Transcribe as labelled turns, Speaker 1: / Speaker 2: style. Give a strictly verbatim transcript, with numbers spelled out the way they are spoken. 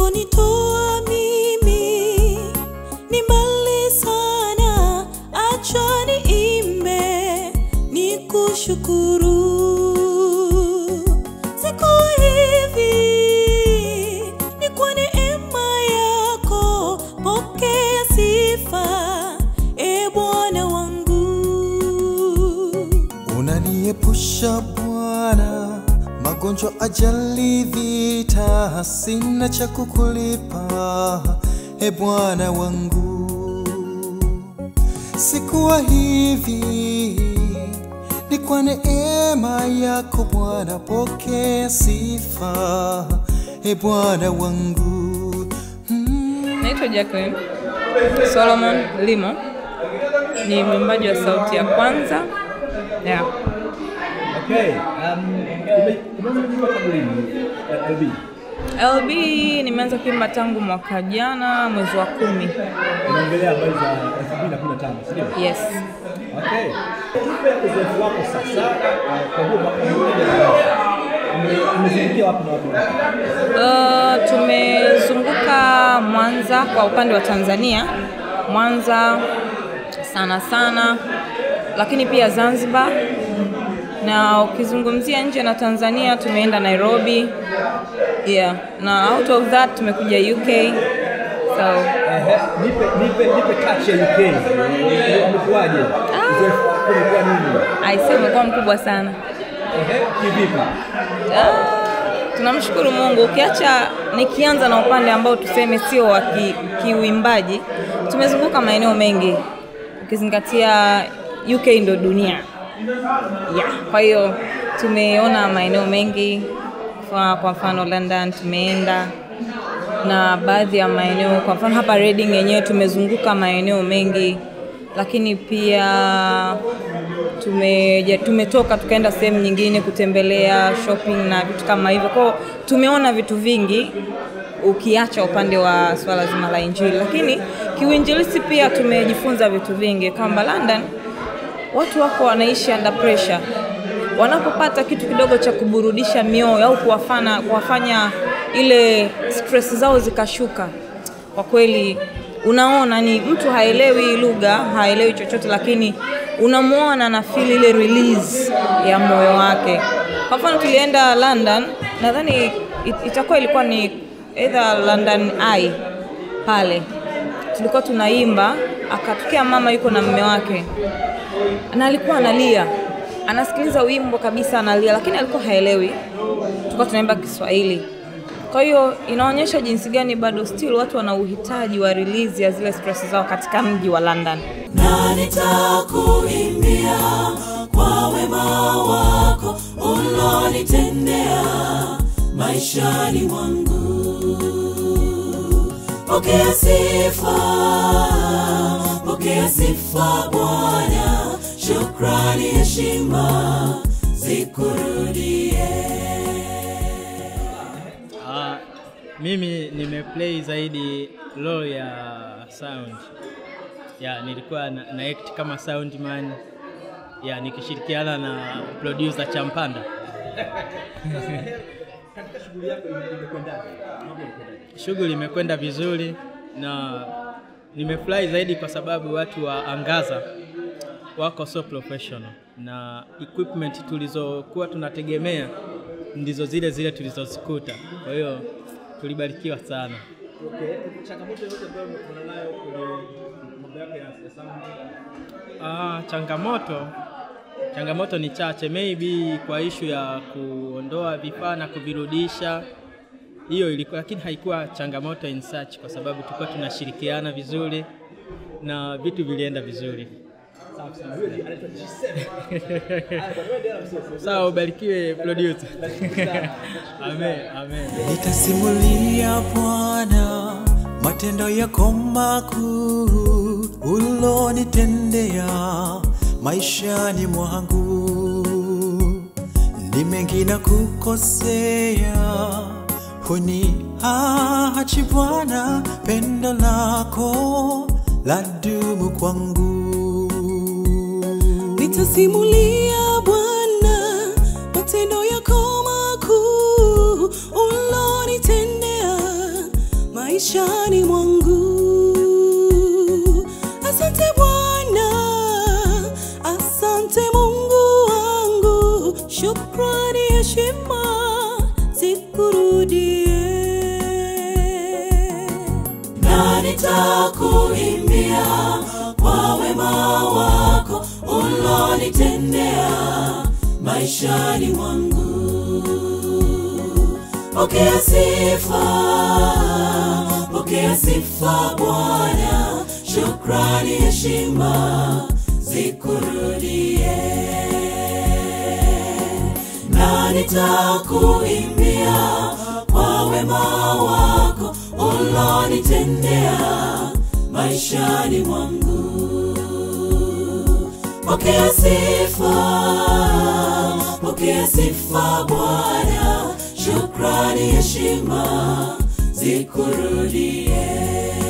Speaker 1: ulikonitoa mimi ni mbali sana, acha niimbe nikushukuru. Siku hivi ni kwa neema yako, pokea sifa e Bwana wangu.
Speaker 2: Unaniepusha Bwana magonjwa, ajali, vita, sina cha kukulipa e Bwana wangu. Sikuwa hivi ni kwa neema yako Bwana, pokea sifa e Bwana wangu.
Speaker 3: mm. Naitwa Jacqueline Solomon Limo, ni mwimbaji wa Sauti ya Kwanza. Yeah.
Speaker 4: Okay, um, umeanza tangu lini L B?
Speaker 3: L B nimeanza kuimba tangu mwaka jana mwezi wa kumi.
Speaker 4: Unaongelea habari za elfu mbili na kumi na tano, sio?
Speaker 3: Yes.
Speaker 4: Okay. Tupe uzoefu wako sasa kwa huo mwaka mmoja. Umezungukia wapi na wapi?
Speaker 3: Uh, tumezunguka Mwanza kwa upande wa Tanzania. Mwanza sana sana, lakini pia Zanzibar. Na ukizungumzia nje na Tanzania tumeenda Nairobi. Yeah, na out of that tumekuja U K. So
Speaker 4: eh nipe nipe nipe touch ya U K. Umekuaje? Uzoefu wako umekuwa nini?
Speaker 3: Aisema kwa mkubwa sana.
Speaker 4: Eh, kivipi?
Speaker 3: Ah, tunamshukuru Mungu. Ukiacha nikianza na upande ambao tuseme sio wa kiuimbaji, tumezunguka maeneo mengi. Ukizingatia U K ndo dunia. Yeah, kwa hiyo tumeona maeneo mengi. Kwa kwa mfano London tumeenda, na baadhi ya maeneo, kwa mfano hapa Reading yenyewe tumezunguka maeneo mengi. Lakini pia tume tumetoka tukaenda sehemu nyingine kutembelea, shopping na vitu kama hivyo. Kwa tumeona vitu vingi ukiacha upande wa swala zima la injili. Lakini kiuinjilisti pia tumejifunza vitu vingi, kwamba London watu wako wanaishi under pressure. Wanapopata kitu kidogo cha kuburudisha mioyo au kuwafanya kuwafanya ile stress zao zikashuka, kwa kweli unaona ni mtu haelewi lugha, haelewi chochote, lakini unamuona na feel ile release ya moyo wake. Kwa mfano tulienda London, nadhani it, itakuwa ilikuwa ni either London Eye pale. Tulikuwa tunaimba, akatokea mama yuko na mume wake. Na alikuwa analia. Anasikiliza wimbo kabisa analia, lakini alikuwa haelewi. Tulikuwa tunaimba Kiswahili. Kwa hiyo inaonyesha jinsi gani bado still watu wana uhitaji wa release ya zile stress zao katika mji wa London.
Speaker 1: Na nitakuimbia kwa wema wako ulonitendea maishani mwangu. Pokea sifa, pokea sifa Bwana, shukrani, heshima zikurudie.
Speaker 5: Uh, mimi nimeplay zaidi role ya sound. Ya nilikuwa na, na act kama soundman. Ya nikishirikiana na producer Champanda.
Speaker 4: Katika shughuli yako imekwenda?
Speaker 5: Shughuli imekwenda vizuri, na nimefurahi zaidi kwa sababu watu wa Angaza wako so professional, na equipment tulizokuwa tunategemea ndizo zile zile tulizozikuta. Kwa hiyo tulibarikiwa sana.
Speaker 4: Okay, changamoto yote ambayo mnaona nayo kwenye mambo yako ya sound?
Speaker 5: Ah, changamoto changamoto ni chache, maybe kwa issue ya kuondoa vifaa na kuvirudisha. Hiyo ilikuwa, lakini haikuwa changamoto in search, kwa sababu tulikuwa tunashirikiana vizuri na vitu vilienda vizuri.
Speaker 4: Sawa sana. Wewe anaitwa G seven.
Speaker 5: Sawa, ubarikiwe producer. Amen, amen.
Speaker 2: Nitasimulia Bwana matendo yako makuu ulonitendea maishani mwangu. Ni mengi na kukosea, huniachi Bwana, pendo lako ladumu kwangu.
Speaker 1: Nitasimulia Bwana matendo yako makuu ulonitendea maishani mwangu. Asante Bwana, asante Mungu wangu, shukrani heshima zikurudie. Na nitakuimbia kwa wema wako ulonitendea maishani mwangu. Pokea sifa, pokea sifa Bwana, shukrani heshima zikurudie. Na nitakuimbia kwa wema wako ulonitendea maishani mwangu. Pokea sifa, pokea sifa Bwana, shukrani heshima zikurudie.